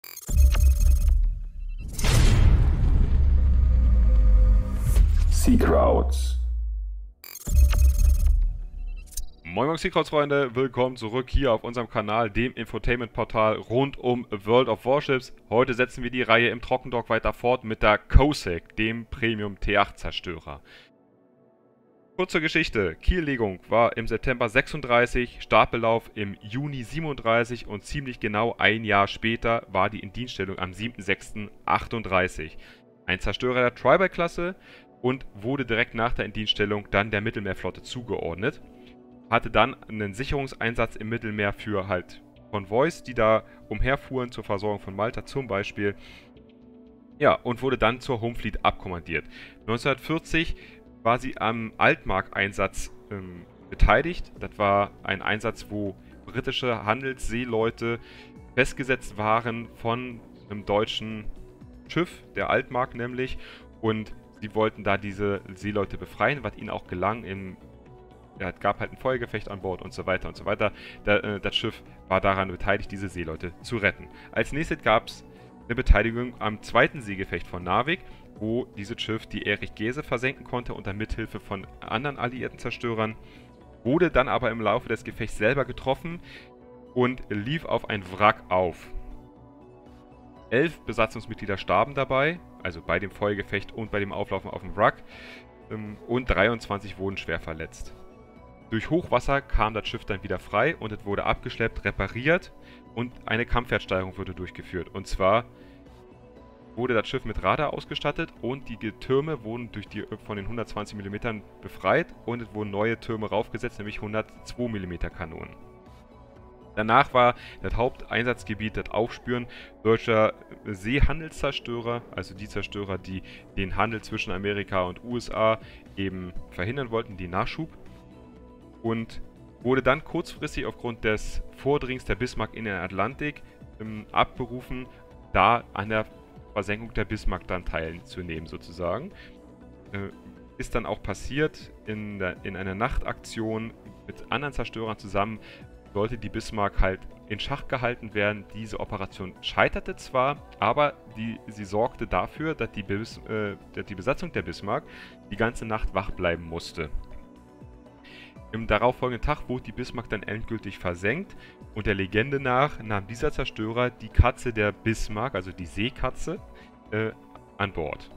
Seakrauts. Moin Moin Seakrauts-Freunde, willkommen zurück hier auf unserem Kanal, dem Infotainment-Portal rund um World of Warships. Heute setzen wir die Reihe im Trockendock weiter fort mit der Cossack, dem Premium T8-Zerstörer. Kurze Geschichte: Kiellegung war im September 36, Startbelauf im Juni 37 und ziemlich genau ein Jahr später war die Indienststellung am 7.6.38. Ein Zerstörer der Tribal-Klasse und wurde direkt nach der Indienststellung dann der Mittelmeerflotte zugeordnet. Hatte dann einen Sicherungseinsatz im Mittelmeer für halt Konvois, die da umherfuhren zur Versorgung von Malta zum Beispiel. Ja, und wurde dann zur Home Fleet abkommandiert. 1940 war sie am Altmark-Einsatz beteiligt. Das war ein Einsatz, wo britische Handelsseeleute festgesetzt waren von einem deutschen Schiff, der Altmark nämlich, und sie wollten da diese Seeleute befreien, was ihnen auch gelang. Es gab halt ein Feuergefecht an Bord und so weiter und so weiter. Das Schiff war daran beteiligt, diese Seeleute zu retten. Als nächstes gab es eine Beteiligung am zweiten Seegefecht von Narvik, wo dieses Schiff die Erich Gese versenken konnte unter Mithilfe von anderen alliierten Zerstörern, wurde dann aber im Laufe des Gefechts selber getroffen und lief auf ein Wrack auf. 11 Besatzungsmitglieder starben dabei, also bei dem Feuergefecht und bei dem Auflaufen auf dem Wrack, und 23 wurden schwer verletzt. Durch Hochwasser kam das Schiff dann wieder frei und es wurde abgeschleppt, repariert und eine Kampfwertsteigerung wurde durchgeführt. Und zwar wurde das Schiff mit Radar ausgestattet und die Türme wurden von den 120 mm befreit und es wurden neue Türme raufgesetzt, nämlich 102 mm Kanonen. Danach war das Haupteinsatzgebiet das Aufspüren deutscher Seehandelszerstörer, also die Zerstörer, die den Handel zwischen Amerika und USA eben verhindern wollten, die Nachschub. Und wurde dann kurzfristig aufgrund des Vordringens der Bismarck in den Atlantik abberufen, da an der Versenkung der Bismarck dann teilzunehmen sozusagen. Ist dann auch passiert in einer Nachtaktion mit anderen Zerstörern zusammen. Sollte die Bismarck halt in Schach gehalten werden. Diese Operation scheiterte zwar, aber sie sorgte dafür, dass die Besatzung der Bismarck die ganze Nacht wach bleiben musste. Im darauffolgenden Tag wurde die Bismarck dann endgültig versenkt und der Legende nach nahm dieser Zerstörer die Katze der Bismarck, also die Seekatze, an Bord.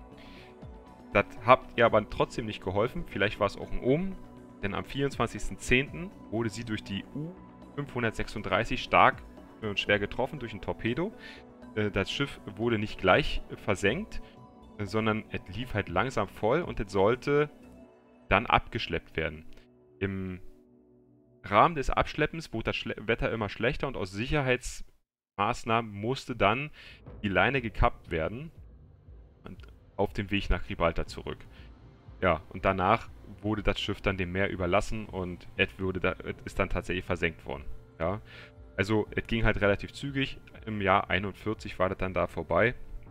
Das hat ihr aber trotzdem nicht geholfen, vielleicht war es auch ein Omen, denn am 24.10. wurde sie durch die U-536 stark und schwer getroffen durch ein Torpedo. Das Schiff wurde nicht gleich versenkt, sondern es lief halt langsam voll und es sollte dann abgeschleppt werden. Im Rahmen des Abschleppens wurde das Wetter immer schlechter und aus Sicherheitsmaßnahmen musste dann die Leine gekappt werden und auf dem Weg nach Gibraltar zurück. Ja, und danach wurde das Schiff dann dem Meer überlassen und es ist dann tatsächlich versenkt worden. Ja, also es ging halt relativ zügig. Im Jahr 41 war das dann da vorbei.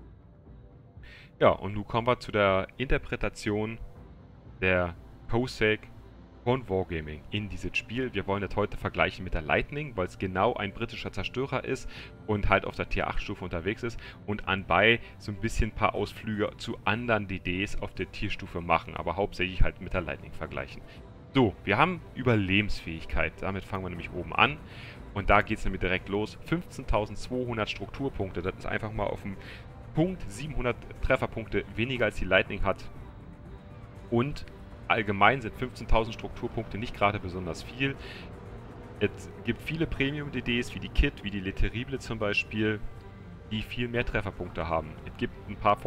Ja, und nun kommen wir zu der Interpretation der Cossack von Wargaming in dieses Spiel. Wir wollen das heute vergleichen mit der Lightning, weil es genau ein britischer Zerstörer ist und halt auf der Tier 8 Stufe unterwegs ist und anbei so ein bisschen ein paar Ausflüge zu anderen DDs auf der Tierstufe machen, aber hauptsächlich halt mit der Lightning vergleichen. So, wir haben Überlebensfähigkeit, damit fangen wir nämlich oben an und da geht es nämlich direkt los. 15.200 Strukturpunkte, das ist einfach mal auf dem Punkt 700 Trefferpunkte weniger als die Lightning hat und allgemein sind 15.000 Strukturpunkte nicht gerade besonders viel. Es gibt viele Premium-DDs wie die Kit, wie die Le Terrible zum Beispiel, die viel mehr Trefferpunkte haben. Es gibt ein paar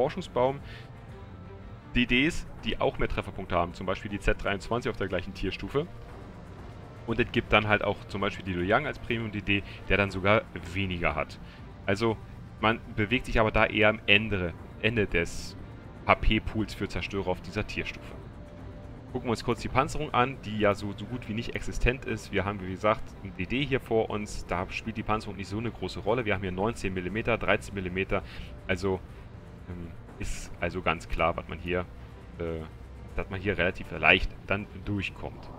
Forschungsbaum-DDs, die auch mehr Trefferpunkte haben, zum Beispiel die Z23 auf der gleichen Tierstufe. Und es gibt dann halt auch zum Beispiel die Luoyang als Premium-DD, der dann sogar weniger hat. Also man bewegt sich aber da eher am Ende des HP-Pools für Zerstörer auf dieser Tierstufe. Gucken wir uns kurz die Panzerung an, die ja so gut wie nicht existent ist. Wir haben, wie gesagt, ein DD hier vor uns. Da spielt die Panzerung nicht so eine große Rolle. Wir haben hier 19 mm, 13 mm. Also ist also ganz klar, dass man hier relativ leicht dann durchkommt.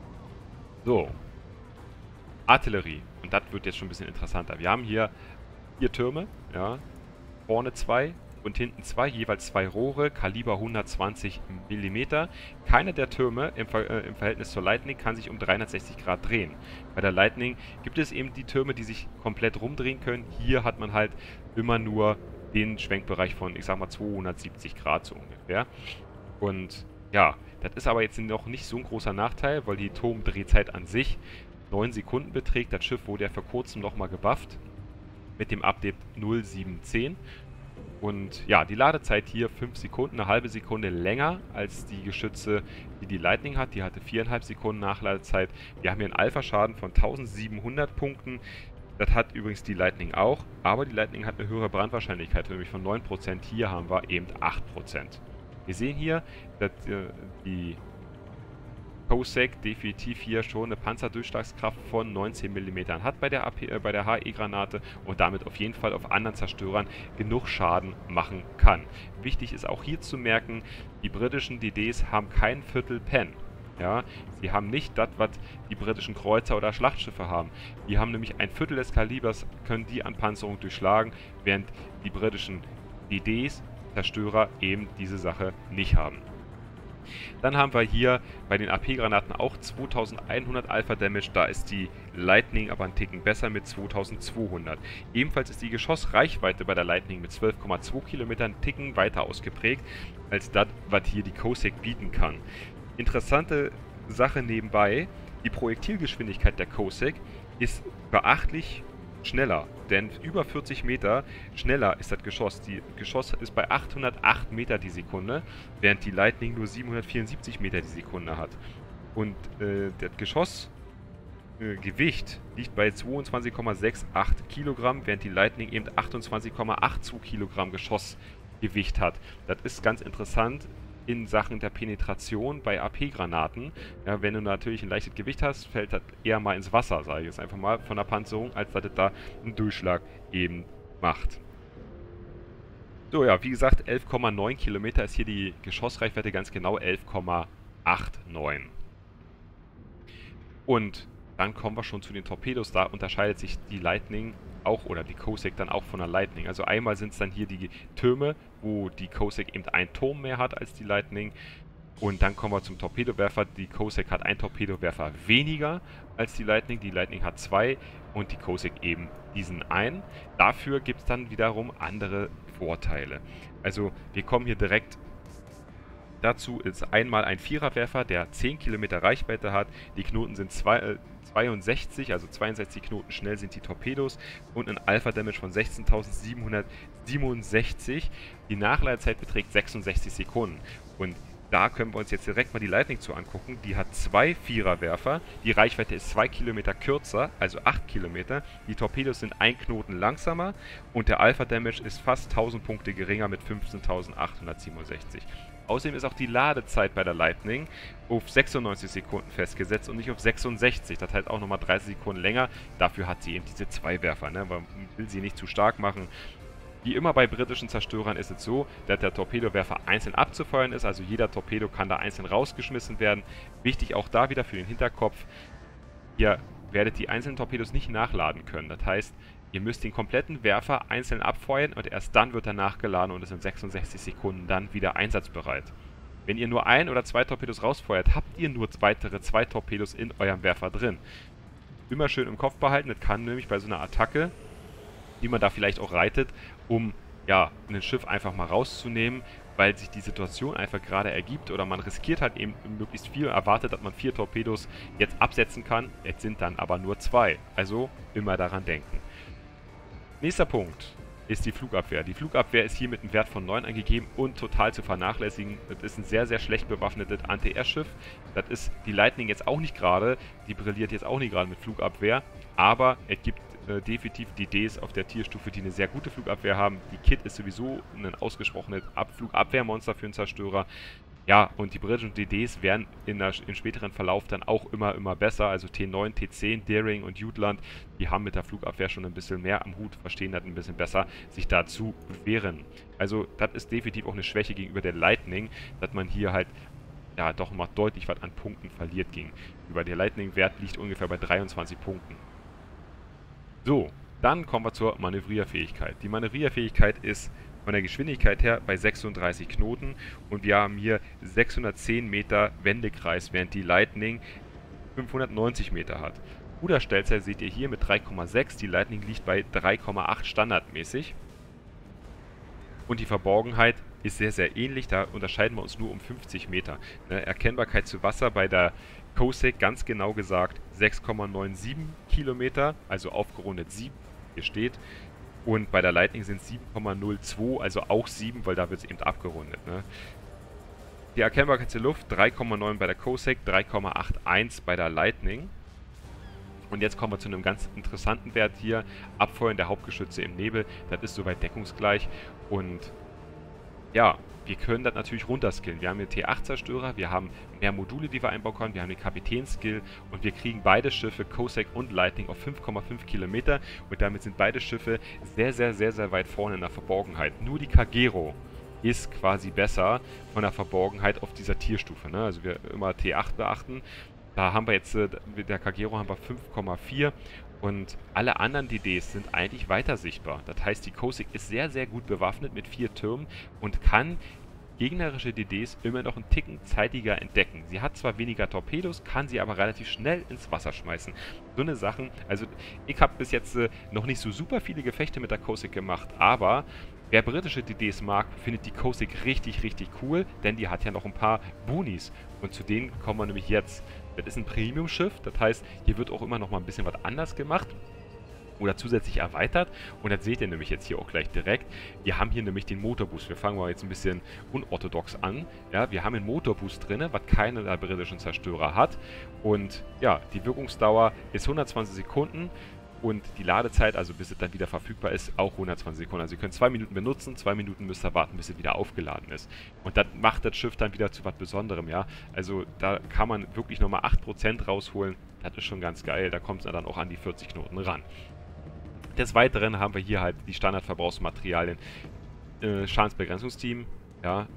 So. Artillerie. Und das wird jetzt schon ein bisschen interessanter. Wir haben hier 4 Türme, ja, vorne 2 und hinten 2, jeweils 2 Rohre, Kaliber 120 mm. Keiner der Türme im Verhältnis zur Lightning kann sich um 360 Grad drehen. Bei der Lightning gibt es eben die Türme, die sich komplett rumdrehen können. Hier hat man halt immer nur den Schwenkbereich von, ich sag mal, 270 Grad so ungefähr. Und ja, das ist aber jetzt noch nicht so ein großer Nachteil, weil die Turmdrehzeit an sich 9 Sekunden beträgt. Das Schiff wurde ja vor kurzem nochmal gebufft mit dem Update 0710. Und ja, die Ladezeit hier 5 Sekunden, eine halbe Sekunde länger als die Geschütze, die die Lightning hat. Die hatte 4,5 Sekunden Nachladezeit. Wir haben hier einen Alpha-Schaden von 1700 Punkten. Das hat übrigens die Lightning auch, aber die Lightning hat eine höhere Brandwahrscheinlichkeit, nämlich von 9%. Hier haben wir eben 8%. Wir sehen hier, dass die COSAC definitiv hier schon eine Panzerdurchschlagskraft von 19 mm hat bei der HE-Granate und damit auf jeden Fall auf anderen Zerstörern genug Schaden machen kann. Wichtig ist auch hier zu merken, die britischen DDs haben kein Viertel Pen. Ja, sie haben nicht das, was die britischen Kreuzer oder Schlachtschiffe haben. Die haben nämlich ein Viertel des Kalibers, können die an Panzerung durchschlagen, während die britischen DDs, Zerstörer, eben diese Sache nicht haben. Dann haben wir hier bei den AP-Granaten auch 2100 Alpha Damage, da ist die Lightning aber ein Ticken besser mit 2200. Ebenfalls ist die Geschossreichweite bei der Lightning mit 12,2 Kilometern ein Ticken weiter ausgeprägt, als das, was hier die COSAC bieten kann. Interessante Sache nebenbei, die Projektilgeschwindigkeit der COSAC ist beachtlich schneller, denn über 40 Meter schneller ist das Geschoss. Die Geschoss ist bei 808 Meter die Sekunde, während die Lightning nur 774 Meter die Sekunde hat. Und das Geschossgewicht liegt bei 22,68 Kilogramm, während die Lightning eben 28,82 Kilogramm Geschossgewicht hat. Das ist ganz interessant in Sachen der Penetration bei AP-Granaten. Ja, wenn du natürlich ein leichtes Gewicht hast, fällt das eher mal ins Wasser, sage ich jetzt einfach mal, von der Panzerung, als dass das da einen Durchschlag eben macht. So, ja, wie gesagt, 11,9 Kilometer ist hier die Geschossreichweite, ganz genau 11,89. Und dann kommen wir schon zu den Torpedos. Da unterscheidet sich die Lightning auch, oder die COSAC dann auch von der Lightning. Also einmal sind es dann hier die Türme, wo die COSAC eben einen Turm mehr hat als die Lightning. Und dann kommen wir zum Torpedowerfer. Die COSAC hat einen Torpedowerfer weniger als die Lightning. Die Lightning hat 2 und die COSAC eben diesen einen. Dafür gibt es dann wiederum andere Vorteile. Also wir kommen hier direkt dazu. Ist einmal ein Viererwerfer, der 10 Kilometer Reichweite hat. Die Knoten sind 62, also 62 Knoten schnell sind die Torpedos und ein Alpha-Damage von 16.767. Die Nachladezeit beträgt 66 Sekunden. Und da können wir uns jetzt direkt mal die Lightning zu angucken. Die hat 2 Viererwerfer. Die Reichweite ist 2 Kilometer kürzer, also 8 Kilometer. Die Torpedos sind 1 Knoten langsamer und der Alpha-Damage ist fast 1000 Punkte geringer mit 15.867. Außerdem ist auch die Ladezeit bei der Lightning auf 96 Sekunden festgesetzt und nicht auf 66. Das heißt auch nochmal 30 Sekunden länger. Dafür hat sie eben diese 2 Werfer. Ne? Man will sie nicht zu stark machen. Wie immer bei britischen Zerstörern ist es so, dass der Torpedowerfer einzeln abzufeuern ist. Also jeder Torpedo kann da einzeln rausgeschmissen werden. Wichtig auch da wieder für den Hinterkopf. Ihr werdet die einzelnen Torpedos nicht nachladen können. Das heißt, ihr müsst den kompletten Werfer einzeln abfeuern und erst dann wird er nachgeladen und ist in 66 Sekunden dann wieder einsatzbereit. Wenn ihr nur 1 oder 2 Torpedos rausfeuert, habt ihr nur weitere 2 Torpedos in eurem Werfer drin. Immer schön im Kopf behalten, das kann nämlich bei so einer Attacke, die man da vielleicht auch reitet, um ja, ein Schiff einfach mal rauszunehmen, weil sich die Situation einfach gerade ergibt oder man riskiert halt eben möglichst viel, erwartet, dass man 4 Torpedos jetzt absetzen kann, jetzt sind dann aber nur 2. Also immer daran denken. Nächster Punkt ist die Flugabwehr. Die Flugabwehr ist hier mit einem Wert von 9 angegeben und total zu vernachlässigen. Das ist ein sehr, sehr schlecht bewaffnetes Anti-Air-Schiff. Das ist die Lightning jetzt auch nicht gerade, die brilliert jetzt auch nicht gerade mit Flugabwehr, aber es gibt definitiv DDs auf der Tierstufe, die eine sehr gute Flugabwehr haben. Die Kit ist sowieso ein ausgesprochenes Flugabwehrmonster für einen Zerstörer. Ja, und die britischen DDs werden im späteren Verlauf dann auch immer besser. Also T9, T10, Daring und Jutland, die haben mit der Flugabwehr schon ein bisschen mehr am Hut, verstehen das ein bisschen besser, sich da zu wehren. Also das ist definitiv auch eine Schwäche gegenüber der Lightning, dass man hier halt ja doch mal deutlich was an Punkten verliert gegenüber. Der Lightning-Wert liegt ungefähr bei 23 Punkten. So, Dann kommen wir zur Manövrierfähigkeit. Die Manövrierfähigkeit ist von der Geschwindigkeit her bei 36 Knoten und wir haben hier 610 Meter Wendekreis, während die Lightning 590 Meter hat. Ruderstellzeit seht ihr hier mit 3,6, die Lightning liegt bei 3,8 standardmäßig. Und die Verborgenheit ist sehr, sehr ähnlich, da unterscheiden wir uns nur um 50 Meter. Erkennbarkeit zu Wasser bei der Cossack ganz genau gesagt 6,97 Kilometer, also aufgerundet 7, hier steht. Und bei der Lightning sind es 7,02, also auch 7, weil da wird es eben abgerundet. Ne? Die Erkennbarkeit zur Luft 3,9 bei der Cossack, 3,81 bei der Lightning. Und jetzt kommen wir zu einem ganz interessanten Wert hier. Abfeuern der Hauptgeschütze im Nebel, das ist soweit deckungsgleich. Und ja, wir können das natürlich runterskillen. Wir haben den T8-Zerstörer, wir haben mehr Module, die wir einbauen können, wir haben den Kapitänskill und wir kriegen beide Schiffe, Cossack und Lightning, auf 5,5 Kilometer. Und damit sind beide Schiffe sehr, sehr, sehr, sehr weit vorne in der Verborgenheit. Nur die Kagero ist quasi besser von der Verborgenheit auf dieser Tierstufe. Ne? Also wir immer T8 beachten. Da haben wir jetzt, mit der Kagero haben wir 5,4 und alle anderen DDs sind eigentlich weiter sichtbar. Das heißt, die Cossack ist sehr, sehr gut bewaffnet mit 4 Türmen und kann gegnerische DDs immer noch einen Ticken zeitiger entdecken. Sie hat zwar weniger Torpedos, kann sie aber relativ schnell ins Wasser schmeißen. So eine Sachen, also ich habe bis jetzt noch nicht so super viele Gefechte mit der Cossack gemacht, aber wer britische DDs mag, findet die Cossack richtig, richtig cool, denn die hat ja noch ein paar Boonies. Und zu denen kommen wir nämlich jetzt. Das ist ein Premium-Schiff, das heißt, hier wird auch immer noch mal ein bisschen was anders gemacht oder zusätzlich erweitert. Und das seht ihr nämlich jetzt hier auch gleich direkt. Wir haben hier nämlich den Motorboost. Wir fangen mal jetzt ein bisschen unorthodox an. Ja, wir haben einen Motorboost drin, was keiner der britischen Zerstörer hat. Und ja, die Wirkungsdauer ist 120 Sekunden. Und die Ladezeit, also bis es dann wieder verfügbar ist, auch 120 Sekunden. Also ihr könnt 2 Minuten benutzen, 2 Minuten müsst ihr warten, bis es wieder aufgeladen ist. Und das macht das Schiff dann wieder zu was Besonderem, ja. Also da kann man wirklich nochmal 8% rausholen. Das ist schon ganz geil. Da kommt es dann auch an die 40 Knoten ran. Des Weiteren haben wir hier halt die Standardverbrauchsmaterialien. Schadensbegrenzungsteam, ja,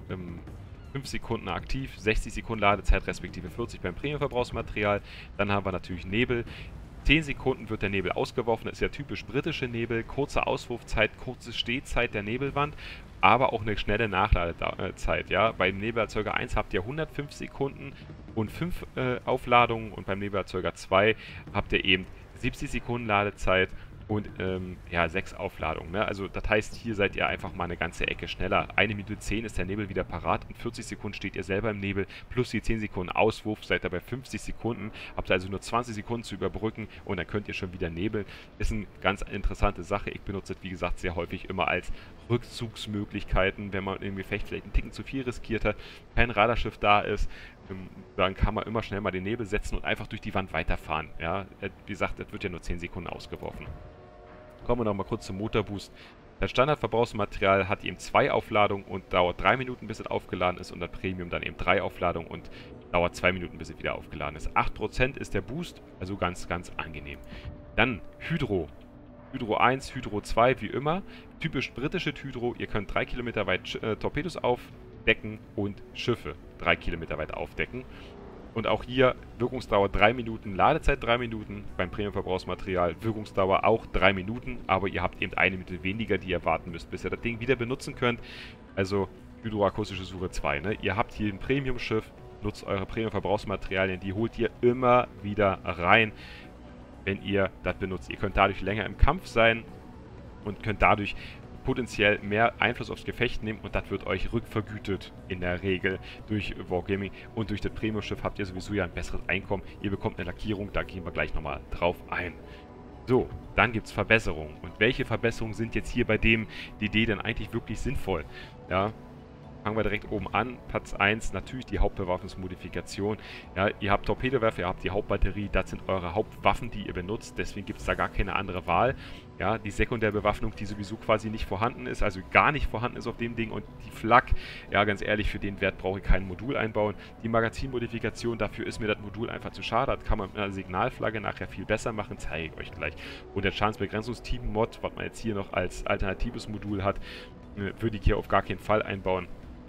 5 Sekunden aktiv, 60 Sekunden Ladezeit respektive 40 beim Premiumverbrauchsmaterial. Dann haben wir natürlich Nebel. 10 Sekunden wird der Nebel ausgeworfen, das ist ja typisch britische Nebel, kurze Auswurfzeit, kurze Stehzeit der Nebelwand, aber auch eine schnelle Nachladezeit. Ja? Beim Nebelerzeuger 1 habt ihr 105 Sekunden und 5 Aufladungen und beim Nebelerzeuger 2 habt ihr eben 70 Sekunden Ladezeit und ja, 6 Aufladungen. Ne? Also das heißt, hier seid ihr einfach mal eine ganze Ecke schneller. 1 Minute 10 ist der Nebel wieder parat und 40 Sekunden steht ihr selber im Nebel, plus die 10 Sekunden Auswurf, seid ihr bei 50 Sekunden, habt ihr also nur 20 Sekunden zu überbrücken und dann könnt ihr schon wieder nebeln. Ist eine ganz interessante Sache. Ich benutze es, wie gesagt, sehr häufig immer als Rückzugsmöglichkeiten, wenn man im Gefecht vielleicht einen Ticken zu viel riskiert hat, kein Radarschiff da ist, dann kann man immer schnell mal den Nebel setzen und einfach durch die Wand weiterfahren. Ja? Wie gesagt, das wird ja nur 10 Sekunden ausgeworfen. Kommen wir noch mal kurz zum Motorboost. Das Standardverbrauchsmaterial hat eben 2 Aufladungen und dauert 3 Minuten, bis es aufgeladen ist und das Premium dann eben 3 Aufladungen und dauert 2 Minuten, bis es wieder aufgeladen ist. 8% ist der Boost, also ganz, ganz angenehm. Dann Hydro. Hydro 1, Hydro 2, wie immer. Typisch britische Hydro, ihr könnt 3 Kilometer weit Torpedos aufdecken und Schiffe 3 Kilometer weit aufdecken. Und auch hier Wirkungsdauer 3 Minuten, Ladezeit 3 Minuten, beim Premium-Verbrauchsmaterial Wirkungsdauer auch 3 Minuten, aber ihr habt eben 1 Minute weniger, die ihr warten müsst, bis ihr das Ding wieder benutzen könnt. Also hydroakustische Suche 2. Ne? Ihr habt hier ein Premium-Schiff, nutzt eure Premium-Verbrauchsmaterialien, die holt ihr immer wieder rein, wenn ihr das benutzt. Ihr könnt dadurch länger im Kampf sein und könnt dadurch potenziell mehr Einfluss aufs Gefecht nehmen und das wird euch rückvergütet in der Regel durch Wargaming und durch das Premium-Schiff habt ihr sowieso ja ein besseres Einkommen. Ihr bekommt eine Lackierung, da gehen wir gleich nochmal drauf ein. So, dann gibt es Verbesserungen. Und welche Verbesserungen sind jetzt hier bei dem DD denn eigentlich wirklich sinnvoll? Ja, fangen wir direkt oben an. Platz 1, natürlich die Hauptbewaffnungsmodifikation. Ja, ihr habt Torpedowerfer, ihr habt die Hauptbatterie, das sind eure Hauptwaffen, die ihr benutzt, deswegen gibt es da gar keine andere Wahl. Ja, die Sekundärbewaffnung, die sowieso quasi nicht vorhanden ist, also gar nicht vorhanden ist auf dem Ding und die Flak, ja ganz ehrlich, für den Wert brauche ich kein Modul einbauen. Die Magazinmodifikation, dafür ist mir das Modul einfach zu schade, das kann man mit einer Signalflagge nachher viel besser machen, zeige ich euch gleich. Und der Schadensbegrenzungsteam-Mod, was man jetzt hier noch als alternatives Modul hat, würde ich hier auf gar keinen Fall einbauen,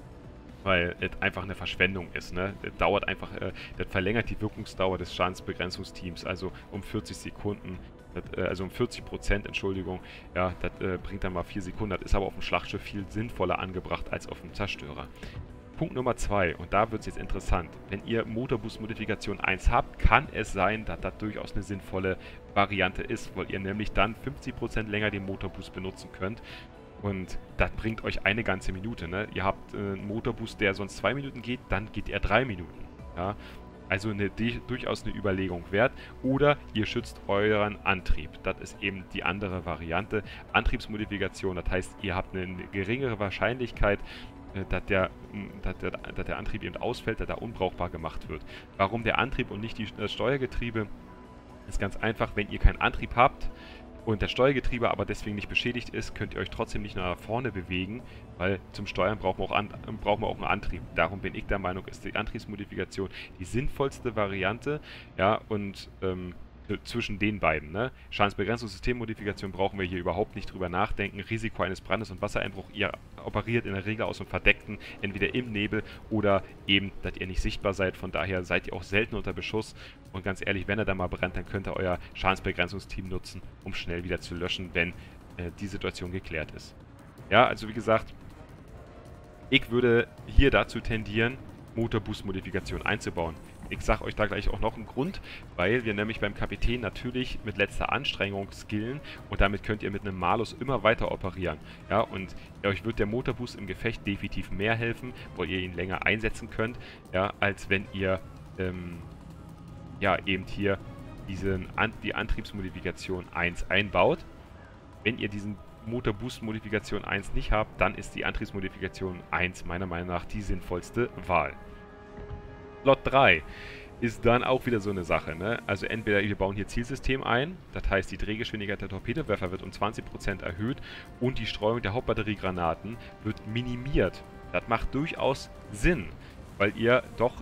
weil es einfach eine Verschwendung ist. Ne? Das dauert einfach, das verlängert die Wirkungsdauer des Schadensbegrenzungsteams, also um 40 Sekunden. Also um 40%, Entschuldigung. Ja, das bringt dann mal 4 Sekunden. Das ist aber auf dem Schlachtschiff viel sinnvoller angebracht als auf dem Zerstörer. Punkt Nummer 2, und da wird es jetzt interessant. Wenn ihr Motorboost-Modifikation 1 habt, kann es sein, dass das durchaus eine sinnvolle Variante ist, weil ihr nämlich dann 50% länger den Motorboost benutzen könnt. Und das bringt euch eine ganze Minute. Ne? Ihr habt einen Motorboost, der sonst 2 Minuten geht, dann geht er 3 Minuten. Ja? Also durchaus eine Überlegung wert. Oder ihr schützt euren Antrieb. Das ist eben die andere Variante. Antriebsmodifikation, das heißt, ihr habt eine geringere Wahrscheinlichkeit, dass der Antrieb eben ausfällt, dass er unbrauchbar gemacht wird. Warum der Antrieb und nicht das Steuergetriebe? Ist ganz einfach, wenn ihr keinen Antrieb habt und das Steuergetriebe aber deswegen nicht beschädigt ist, könnt ihr euch trotzdem nicht nach vorne bewegen, weil zum Steuern brauchen wir auch einen Antrieb. Darum bin ich der Meinung, ist die Antriebsmodifikation die sinnvollste Variante, ja, und zwischen den beiden. Ne? Schadensbegrenzungssystemmodifikation brauchen wir hier überhaupt nicht drüber nachdenken. Risiko eines Brandes und Wassereinbruch, ihr operiert in der Regel aus dem Verdeckten, entweder im Nebel oder eben, dass ihr nicht sichtbar seid. Von daher seid ihr auch selten unter Beschuss. Und ganz ehrlich, wenn er da mal brennt, dann könnt ihr euer Schadensbegrenzungsteam nutzen, um schnell wieder zu löschen, wenn die Situation geklärt ist. Ja, also wie gesagt, ich würde hier dazu tendieren, Motorboost-Modifikation einzubauen. Ich sage euch da gleich auch noch einen Grund, weil wir nämlich beim Kapitän natürlich mit letzter Anstrengung skillen und damit könnt ihr mit einem Malus immer weiter operieren. Ja, und euch wird der Motorboost im Gefecht definitiv mehr helfen, weil ihr ihn länger einsetzen könnt, ja, als wenn ihr ja, eben hier die Antriebsmodifikation 1 einbaut. Wenn ihr diesen Motorboost-Modifikation 1 nicht habt, dann ist die Antriebsmodifikation 1 meiner Meinung nach die sinnvollste Wahl. Slot 3 ist dann auch wieder so eine Sache. Ne? Also entweder wir bauen hier Zielsystem ein, das heißt die Drehgeschwindigkeit der Torpedowerfer wird um 20% erhöht und die Streuung der Hauptbatteriegranaten wird minimiert. Das macht durchaus Sinn, weil ihr doch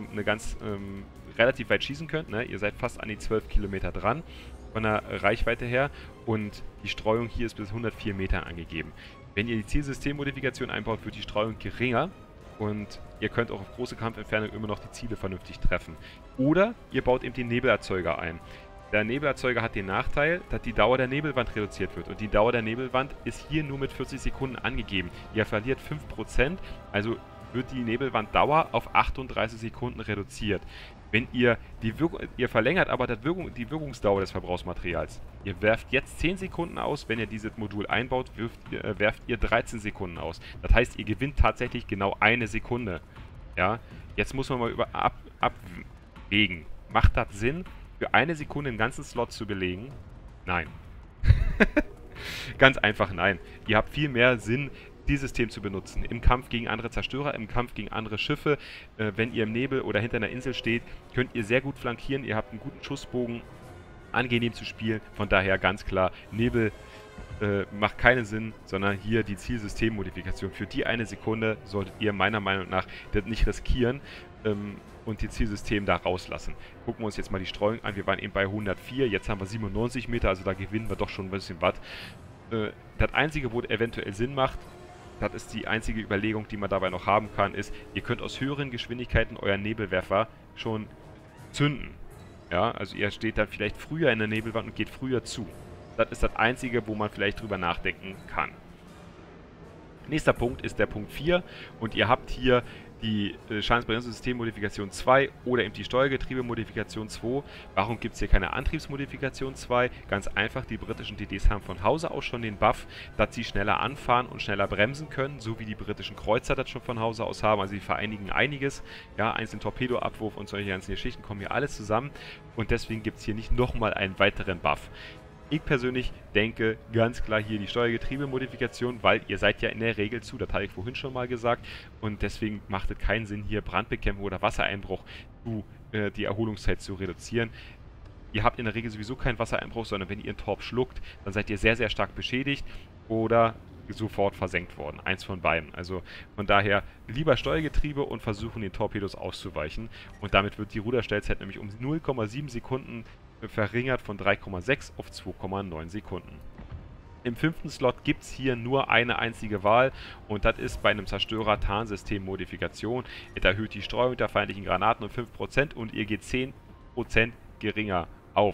relativ weit schießen könnt. Ne? Ihr seid fast an die 12 Kilometer dran von der Reichweite her und die Streuung hier ist bis 104 Meter angegeben. Wenn ihr die Zielsystemmodifikation einbaut, wird die Streuung geringer und ihr könnt auch auf große Kampfentfernung immer noch die Ziele vernünftig treffen. Oder ihr baut eben den Nebelerzeuger ein. Der Nebelerzeuger hat den Nachteil, dass die Dauer der Nebelwand reduziert wird. Und die Dauer der Nebelwand ist hier nur mit 40 Sekunden angegeben. Ihr verliert 5%, also wird die Nebelwanddauer auf 38 Sekunden reduziert. Wenn ihr ihr verlängert aber die Wirkungsdauer des Verbrauchsmaterials. Ihr werft jetzt 10 Sekunden aus, wenn ihr dieses Modul einbaut, werft ihr 13 Sekunden aus. Das heißt, ihr gewinnt tatsächlich genau eine Sekunde. Ja? Jetzt muss man mal abwägen. Macht das Sinn, für eine Sekunde einen ganzen Slot zu belegen? Nein. Ganz einfach nein. Ihr habt viel mehr Sinn, dieses System zu benutzen. Im Kampf gegen andere Zerstörer, im Kampf gegen andere Schiffe. Wenn ihr im Nebel oder hinter einer Insel steht, könnt ihr sehr gut flankieren. Ihr habt einen guten Schussbogen, angenehm zu spielen. Von daher ganz klar, Nebel macht keinen Sinn, sondern hier die Zielsystemmodifikation. Für die eine Sekunde solltet ihr meiner Meinung nach das nicht riskieren und die Zielsystem da rauslassen. Gucken wir uns jetzt mal die Streuung an. Wir waren eben bei 104, jetzt haben wir 97 Meter, also da gewinnen wir doch schon ein bisschen was. Das Einzige, wo eventuell Sinn macht, das ist die einzige Überlegung, die man dabei noch haben kann, ist, ihr könnt aus höheren Geschwindigkeiten euren Nebelwerfer schon zünden. Ja, also ihr steht dann vielleicht früher in der Nebelwand und geht früher zu. Das ist das Einzige, wo man vielleicht drüber nachdenken kann. Nächster Punkt ist der Punkt 4 und ihr habt hier die Schadensbegrenzungssystemmodifikation 2 oder eben die Steuergetriebemodifikation 2. Warum gibt es hier keine Antriebsmodifikation 2? Ganz einfach, die britischen TDs haben von Hause aus schon den Buff, dass sie schneller anfahren und schneller bremsen können, so wie die britischen Kreuzer das schon von Hause aus haben. Also sie vereinigen einiges, ja, einzelnen Torpedoabwurf und solche ganzen Geschichten kommen hier alles zusammen und deswegen gibt es hier nicht nochmal einen weiteren Buff. Ich persönlich denke ganz klar hier die Steuergetriebemodifikation, weil ihr seid ja in der Regel zu, das hatte ich vorhin schon mal gesagt, und deswegen macht es keinen Sinn, hier Brandbekämpfung oder Wassereinbruch die Erholungszeit zu reduzieren. Ihr habt in der Regel sowieso keinen Wassereinbruch, sondern wenn ihr einen Torp schluckt, dann seid ihr sehr, sehr stark beschädigt oder sofort versenkt worden. Eins von beiden. Also von daher lieber Steuergetriebe und versuchen, den Torpedos auszuweichen. Und damit wird die Ruderstellzeit nämlich um 0,7 Sekunden verringert von 3,6 auf 2,9 Sekunden. Im 5. Slot gibt es hier nur eine einzige Wahl und das ist bei einem Zerstörer-Tarnsystem-Modifikation. Es erhöht die Streuung der feindlichen Granaten um 5% und ihr geht 10% geringer auf.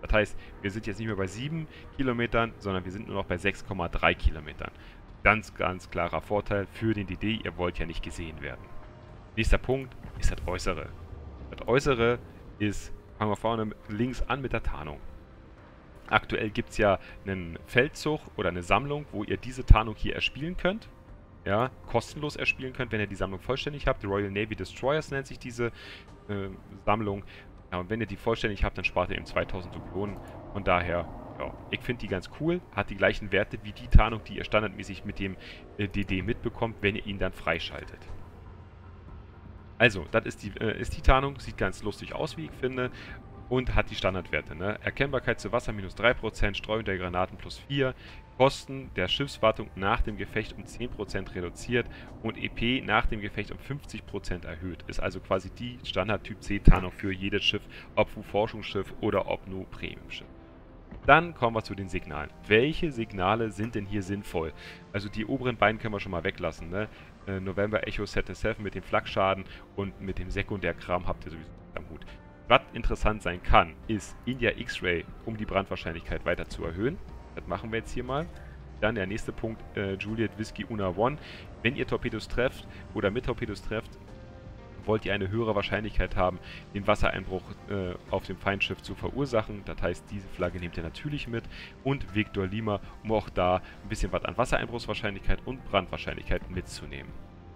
Das heißt, wir sind jetzt nicht mehr bei 7 Kilometern, sondern wir sind nur noch bei 6,3 Kilometern. Ganz, ganz klarer Vorteil für den DD, ihr wollt ja nicht gesehen werden. Nächster Punkt ist das Äußere. Das Äußere ist, fangen wir vorne links an mit der Tarnung. Aktuell gibt es ja einen Feldzug oder eine Sammlung, wo ihr diese Tarnung hier erspielen könnt. Ja, kostenlos erspielen könnt, wenn ihr die Sammlung vollständig habt. Die Royal Navy Destroyers nennt sich diese Sammlung. Ja, und wenn ihr die vollständig habt, dann spart ihr eben 2000 Dublonen. Von daher, ja, ich finde die ganz cool. Hat die gleichen Werte wie die Tarnung, die ihr standardmäßig mit dem DD mitbekommt, wenn ihr ihn dann freischaltet. Also, das ist die Tarnung. Sieht ganz lustig aus, wie ich finde. Und hat die Standardwerte. Ne? Erkennbarkeit zu Wasser minus 3%, Streuung der Granaten plus 4%, Kosten der Schiffswartung nach dem Gefecht um 10% reduziert und EP nach dem Gefecht um 50% erhöht. Ist also quasi die Standard-Typ C-Tarnung für jedes Schiff, ob Forschungsschiff oder ob nur Premium-Schiff. Dann kommen wir zu den Signalen. Welche Signale sind denn hier sinnvoll? Also die oberen beiden können wir schon mal weglassen. Ne? November Echo Set 7 mit dem Flakschaden und mit dem Sekundärkram habt ihr sowieso am Hut. Was interessant sein kann, ist India X-Ray, um die Brandwahrscheinlichkeit weiter zu erhöhen. Das machen wir jetzt hier mal. Dann der nächste Punkt, Juliet Whiskey Una One. Wenn ihr Torpedos trefft oder mit Torpedos trefft, wollt ihr eine höhere Wahrscheinlichkeit haben, den Wassereinbruch auf dem Feindschiff zu verursachen. Das heißt, diese Flagge nehmt ihr natürlich mit. Und Victor Lima, um auch da ein bisschen was an Wassereinbruchswahrscheinlichkeit und Brandwahrscheinlichkeit mitzunehmen.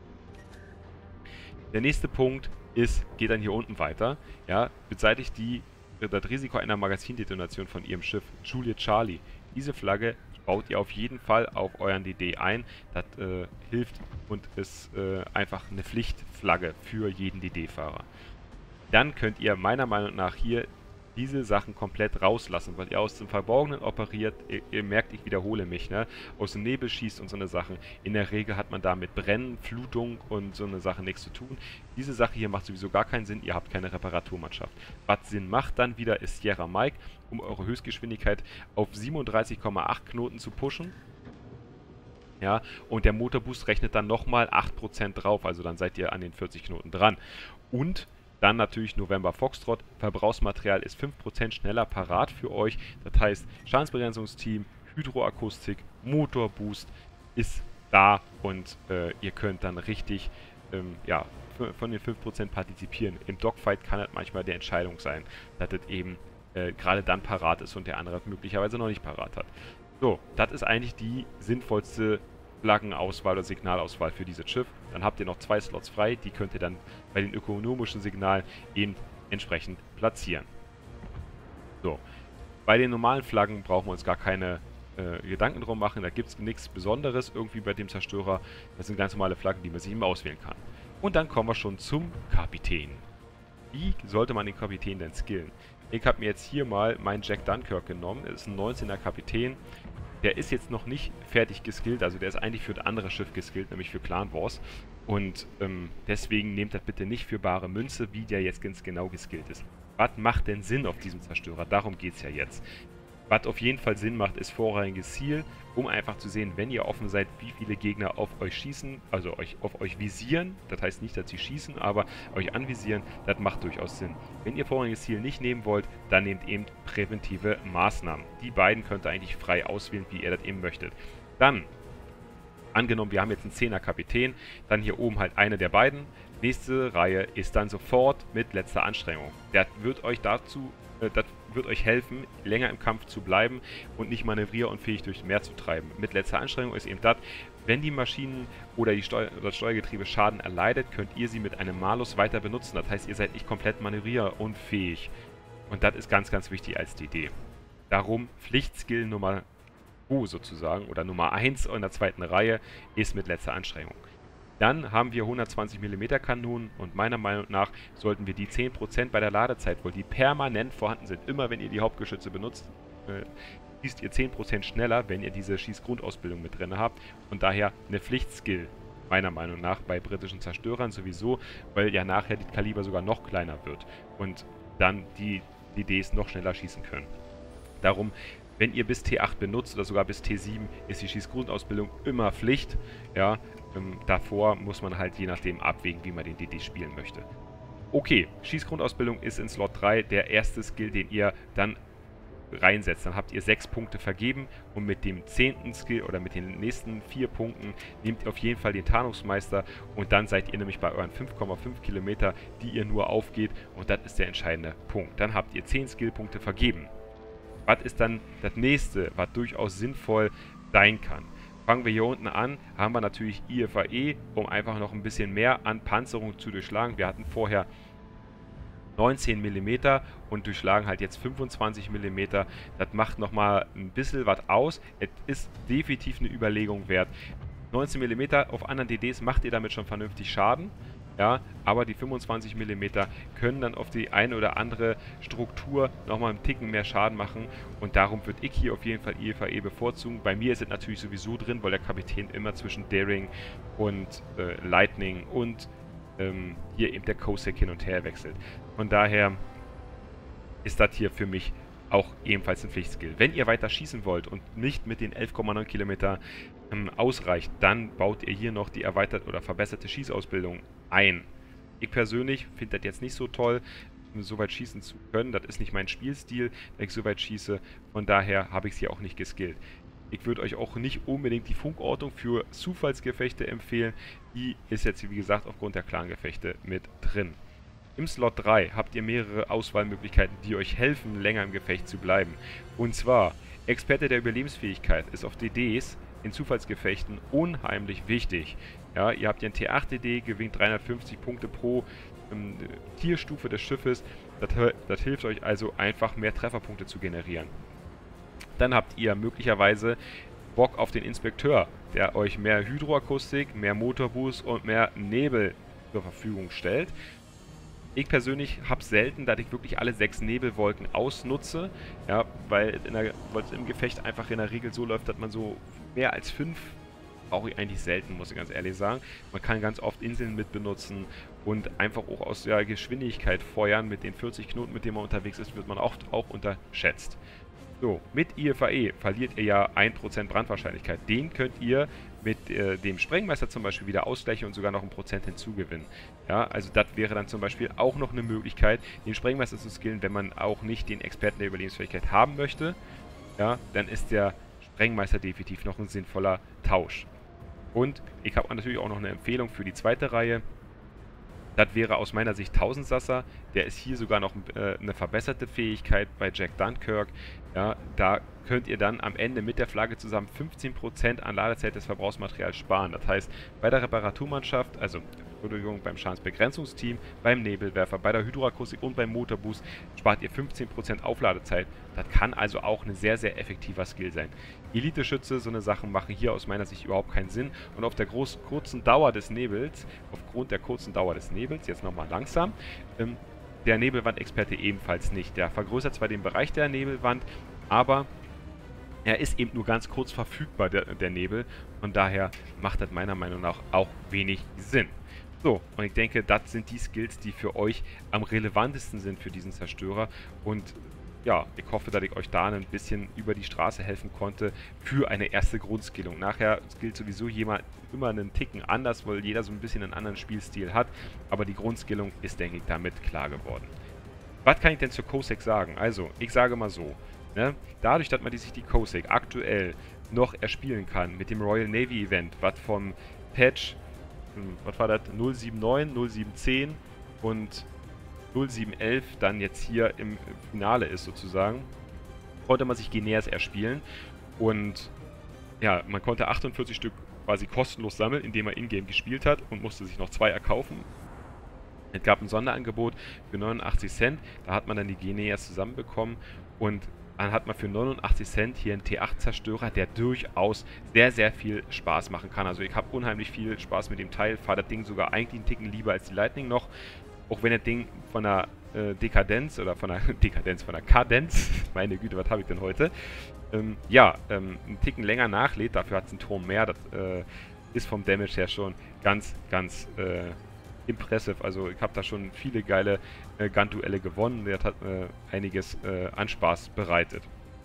Der nächste Punkt geht dann hier unten weiter. Ja, beseitigt das Risiko einer Magazindetonation von ihrem Schiff Juliet Charlie. Diese Flagge baut ihr auf jeden Fall auf euren DD ein. Das hilft und ist einfach eine Pflichtflagge für jeden DD-Fahrer. Dann könnt ihr meiner Meinung nach hier diese Sachen komplett rauslassen, weil ihr aus dem Verborgenen operiert. Ihr merkt, ich wiederhole mich, ne? Aus dem Nebel schießt und so eine Sachen. In der Regel hat man da mit Brennen, Flutung und so eine Sache nichts zu tun. Diese Sache hier macht sowieso gar keinen Sinn. Ihr habt keine Reparaturmannschaft. Was Sinn macht dann wieder, ist Sierra Mike, um eure Höchstgeschwindigkeit auf 37,8 Knoten zu pushen. Ja, und der Motorboost rechnet dann nochmal 8% drauf, also dann seid ihr an den 40 Knoten dran. Und dann natürlich November Foxtrot. Verbrauchsmaterial ist 5% schneller parat für euch. Das heißt, Schadensbegrenzungsteam, Hydroakustik, Motorboost ist da und ihr könnt dann richtig ja, von den 5% partizipieren. Im Dogfight kann das manchmal die Entscheidung sein, dass das eben gerade dann parat ist und der andere möglicherweise noch nicht parat hat. So, das ist eigentlich die sinnvollste Flaggenauswahl oder Signalauswahl für dieses Schiff. Dann habt ihr noch 2 Slots frei, die könnt ihr dann bei den ökonomischen Signalen eben entsprechend platzieren. So, bei den normalen Flaggen brauchen wir uns gar keine Gedanken drum machen, da gibt es nichts Besonderes irgendwie bei dem Zerstörer. Das sind ganz normale Flaggen, die man sich immer auswählen kann. Und dann kommen wir schon zum Kapitän. Wie sollte man den Kapitän denn skillen? Ich habe mir jetzt hier mal meinen Jack Dunkirk genommen, das ist ein 19er Kapitän. Der ist jetzt noch nicht fertig geskillt, also der ist eigentlich für ein anderes Schiff geskillt, nämlich für Clan Wars. Und deswegen nehmt das bitte nicht für bare Münze, wie der jetzt ganz genau geskillt ist. Was macht denn Sinn auf diesem Zerstörer? Darum geht es ja jetzt. Was auf jeden Fall Sinn macht, ist vorrangiges Ziel, um einfach zu sehen, wenn ihr offen seid, wie viele Gegner auf euch schießen, also auf euch visieren. Das heißt nicht, dass sie schießen, aber euch anvisieren. Das macht durchaus Sinn. Wenn ihr vorrangiges Ziel nicht nehmen wollt, dann nehmt eben präventive Maßnahmen. Die beiden könnt ihr eigentlich frei auswählen, wie ihr das eben möchtet. Dann, angenommen, wir haben jetzt einen 10er Kapitän, dann hier oben halt eine der beiden. Nächste Reihe ist dann sofort mit letzter Anstrengung. Der wird euch das wird euch helfen, länger im Kampf zu bleiben und nicht manövrierunfähig durchs Meer zu treiben. Mit letzter Anstrengung ist eben das, wenn die Maschinen oder das Steuergetriebe Schaden erleidet, könnt ihr sie mit einem Malus weiter benutzen. Das heißt, ihr seid nicht komplett manövrierunfähig. Und das ist ganz, ganz wichtig als Idee. Darum Pflichtskill Nummer 2 sozusagen oder Nummer 1 in der zweiten Reihe ist mit letzter Anstrengung. Dann haben wir 120 mm Kanonen und meiner Meinung nach sollten wir die 10% bei der Ladezeit, wo die permanent vorhanden sind, immer wenn ihr die Hauptgeschütze benutzt, schießt ihr 10% schneller, wenn ihr diese Schießgrundausbildung mit drin habt und daher eine Pflichtskill, meiner Meinung nach, bei britischen Zerstörern sowieso, weil ja nachher die Kaliber sogar noch kleiner wird und dann die DDs noch schneller schießen können. Darum, wenn ihr bis T8 benutzt oder sogar bis T7, ist die Schießgrundausbildung immer Pflicht, ja. Davor muss man halt je nachdem abwägen, wie man den DD spielen möchte. Okay, Schießgrundausbildung ist in Slot 3 der erste Skill, den ihr dann reinsetzt, dann habt ihr 6 Punkte vergeben und mit dem 10. Skill oder mit den nächsten 4 Punkten nehmt ihr auf jeden Fall den Tarnungsmeister und dann seid ihr nämlich bei euren 5,5 Kilometer, die ihr nur aufgeht und das ist der entscheidende Punkt. Dann habt ihr 10 Skillpunkte vergeben. Was ist dann das nächste, was durchaus sinnvoll sein kann? Fangen wir hier unten an, haben wir natürlich IFAE, um einfach noch ein bisschen mehr an Panzerung zu durchschlagen. Wir hatten vorher 19 mm und durchschlagen halt jetzt 25 mm. Das macht nochmal ein bisschen was aus. Es ist definitiv eine Überlegung wert. 19 mm auf anderen DDs macht ihr damit schon vernünftig Schaden. Ja, aber die 25 mm können dann auf die eine oder andere Struktur nochmal einen Ticken mehr Schaden machen und darum würde ich hier auf jeden Fall IFAE bevorzugen. Bei mir ist es natürlich sowieso drin, weil der Kapitän immer zwischen Daring und Lightning und hier eben der Cossack hin und her wechselt. Von daher ist das hier für mich auch ebenfalls ein Pflichtskill. Wenn ihr weiter schießen wollt und nicht mit den 11,9 Kilometer ausreicht, dann baut ihr hier noch die erweiterte oder verbesserte Schießausbildung ein. Ich persönlich finde das jetzt nicht so toll, so weit schießen zu können. Das ist nicht mein Spielstil, wenn ich so weit schieße. Von daher habe ich es hier auch nicht geskillt. Ich würde euch auch nicht unbedingt die Funkortung für Zufallsgefechte empfehlen. Die ist jetzt, wie gesagt, aufgrund der Clan-Gefechte mit drin. Im Slot 3 habt ihr mehrere Auswahlmöglichkeiten, die euch helfen, länger im Gefecht zu bleiben. Und zwar, Experte der Überlebensfähigkeit ist auf DDs in Zufallsgefechten unheimlich wichtig. Ja, ihr habt hier ein T8 DD, gewinnt 350 Punkte pro Tierstufe des Schiffes. Das hilft euch also einfach, mehr Trefferpunkte zu generieren. Dann habt ihr möglicherweise Bock auf den Inspekteur, der euch mehr Hydroakustik, mehr Motorboost und mehr Nebel zur Verfügung stellt. Ich persönlich habe es selten, dass ich wirklich alle 6 Nebelwolken ausnutze, ja, weil es im Gefecht einfach in der Regel so läuft, dass man so mehr als 5 brauche ich eigentlich selten, muss ich ganz ehrlich sagen. Man kann ganz oft Inseln mit benutzen und einfach auch aus der Geschwindigkeit feuern. Mit den 40 Knoten, mit denen man unterwegs ist, wird man oft auch unterschätzt. So, mit IFAE verliert ihr ja 1% Brandwahrscheinlichkeit. Den könnt ihr mit dem Sprengmeister zum Beispiel wieder ausgleichen und sogar noch 1% hinzugewinnen. Ja, also das wäre dann zum Beispiel auch noch eine Möglichkeit, den Sprengmeister zu skillen, wenn man auch nicht den Experten der Überlebensfähigkeit haben möchte. Ja, dann ist der Sprengmeister definitiv noch ein sinnvoller Tausch. Und ich habe natürlich auch noch eine Empfehlung für die zweite Reihe. Das wäre aus meiner Sicht Tausendsasser. Der ist hier sogar noch eine verbesserte Fähigkeit bei Jack Dunkirk. Ja, da könnt ihr dann am Ende mit der Flagge zusammen 15% an Ladezeit des Verbrauchsmaterials sparen. Das heißt, bei der Reparaturmannschaft, also beim Schadensbegrenzungsteam, beim Nebelwerfer, bei der Hydroakustik und beim Motorboost spart ihr 15% Aufladezeit. Das kann also auch ein sehr, sehr effektiver Skill sein. Elite-Schütze, so eine Sachen machen hier aus meiner Sicht überhaupt keinen Sinn. Und auf der kurzen Dauer des Nebels, aufgrund der kurzen Dauer des Nebels, jetzt nochmal langsam, der Nebelwand-Experte ebenfalls nicht. Der vergrößert zwar den Bereich der Nebelwand, aber er ist eben nur ganz kurz verfügbar, der Nebel. Von daher macht das meiner Meinung nach auch wenig Sinn. So, und ich denke, das sind die Skills, die für euch am relevantesten sind für diesen Zerstörer. Und ja, ich hoffe, dass ich euch da ein bisschen über die Straße helfen konnte für eine erste Grundskillung. Nachher skillt sowieso jemand immer einen Ticken anders, weil jeder so ein bisschen einen anderen Spielstil hat. Aber die Grundskillung ist, denke ich, damit klar geworden. Was kann ich denn zur Cossack sagen? Also, ich sage mal so, ne? Dadurch, dass man sich die Cossack aktuell noch erspielen kann mit dem Royal Navy Event, was vom Patch, was war das, 079, 0710 und 0711 dann jetzt hier im Finale ist sozusagen, konnte man sich Guineas erspielen und ja, man konnte 48 Stück quasi kostenlos sammeln, indem man in-game gespielt hat und musste sich noch 2 erkaufen. Es gab ein Sonderangebot für 89 Cent, da hat man dann die Guineas zusammenbekommen und dann hat man für 89 Cent hier einen T8-Zerstörer, der durchaus sehr, sehr viel Spaß machen kann. Also ich habe unheimlich viel Spaß mit dem Teil, fahre das Ding sogar eigentlich einen Ticken lieber als die Lightning noch. Auch wenn das Ding von der Dekadenz oder von der Kadenz, meine Güte, was habe ich denn heute? Einen Ticken länger nachlädt, dafür hat es einen Turm mehr. Das ist vom Damage her schon ganz, ganz impressive. Also ich habe da schon viele geile Gun-Duelle gewonnen. Der hat einiges an Spaß bereitet.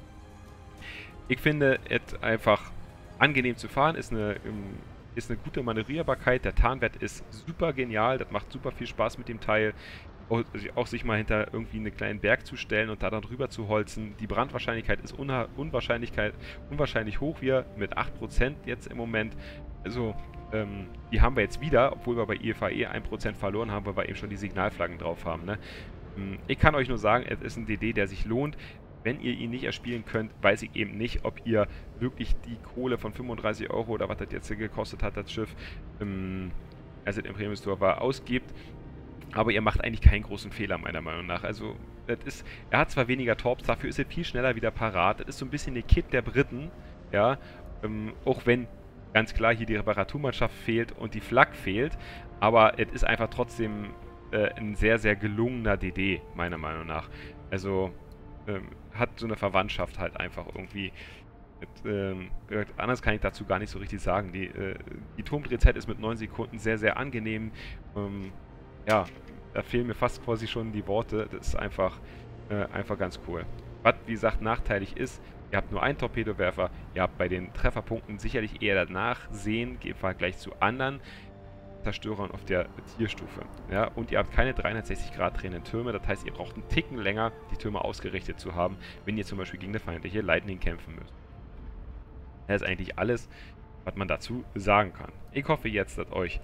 Ich finde es einfach angenehm zu fahren, ist eine gute Manövrierbarkeit. Der Tarnwert ist super genial, das macht super viel Spaß mit dem Teil. auch sich mal hinter irgendwie einen kleinen Berg zu stellen und da dann drüber zu holzen. Die Brandwahrscheinlichkeit ist unwahrscheinlich hoch, wir mit 8% jetzt im Moment. Also, die haben wir jetzt wieder, obwohl wir bei IFAE 1% verloren haben, weil wir eben schon die Signalflaggen drauf haben. Ne? Ich kann euch nur sagen, es ist ein DD, der sich lohnt. Wenn ihr ihn nicht erspielen könnt, weiß ich eben nicht, ob ihr wirklich die Kohle von 35 Euro oder was das jetzt gekostet hat, das Schiff, als es im Premium Store war, ausgibt. Aber ihr macht eigentlich keinen großen Fehler, meiner Meinung nach. Also, er hat zwar weniger Torps, dafür ist er viel schneller wieder parat. Das ist so ein bisschen der Kit der Briten, ja. Auch wenn ganz klar hier die Reparaturmannschaft fehlt und die Flak fehlt. Aber es ist einfach trotzdem ein sehr, sehr gelungener DD, meiner Meinung nach. Also, hat so eine Verwandtschaft halt einfach irgendwie. Anders kann ich dazu gar nicht so richtig sagen. Die Turmdrehzeit ist mit 9 Sekunden sehr, sehr angenehm. Ja, da fehlen mir fast quasi schon die Worte. Das ist einfach ganz cool. Was, wie gesagt, nachteilig ist, ihr habt nur einen Torpedowerfer. Ihr habt bei den Trefferpunkten sicherlich eher danach sehen, im Vergleich zu anderen Zerstörern auf der Tierstufe. Ja, und ihr habt keine 360 Grad drehenden Türme. Das heißt, ihr braucht einen Ticken länger, die Türme ausgerichtet zu haben, wenn ihr zum Beispiel gegen eine feindliche Lightning kämpfen müsst. Das ist eigentlich alles, was man dazu sagen kann. Ich hoffe jetzt, dass euch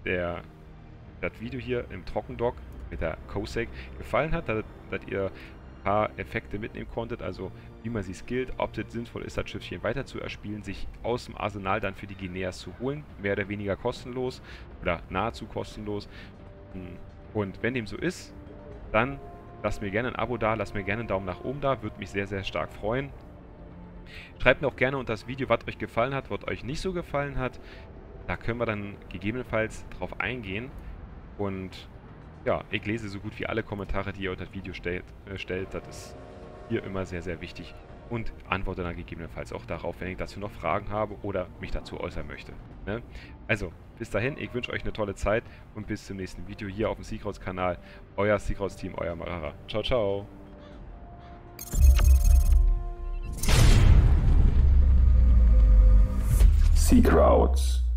das Video hier im Trockendock mit der Cossack gefallen hat, dass ihr ein paar Effekte mitnehmen konntet, also wie man sie skillt, ob es sinnvoll ist, das Schiffchen weiter zu erspielen, sich aus dem Arsenal dann für die Guineas zu holen, mehr oder weniger kostenlos oder nahezu kostenlos. Und wenn dem so ist, dann lasst mir gerne ein Abo da, lasst mir gerne einen Daumen nach oben da, würde mich sehr, sehr stark freuen. Schreibt mir auch gerne unter das Video, was euch gefallen hat, was euch nicht so gefallen hat. Da können wir dann gegebenenfalls drauf eingehen. Und ja, ich lese so gut wie alle Kommentare, die ihr unter das Video stellt. Das ist hier immer sehr, sehr wichtig. Und antworte dann gegebenenfalls auch darauf, wenn ich dazu noch Fragen habe oder mich dazu äußern möchte. Ne? Also, bis dahin, ich wünsche euch eine tolle Zeit und bis zum nächsten Video hier auf dem Seakrauts-Kanal. Euer Seakrauts-Team, euer Marara. Ciao, ciao. Seakrauts.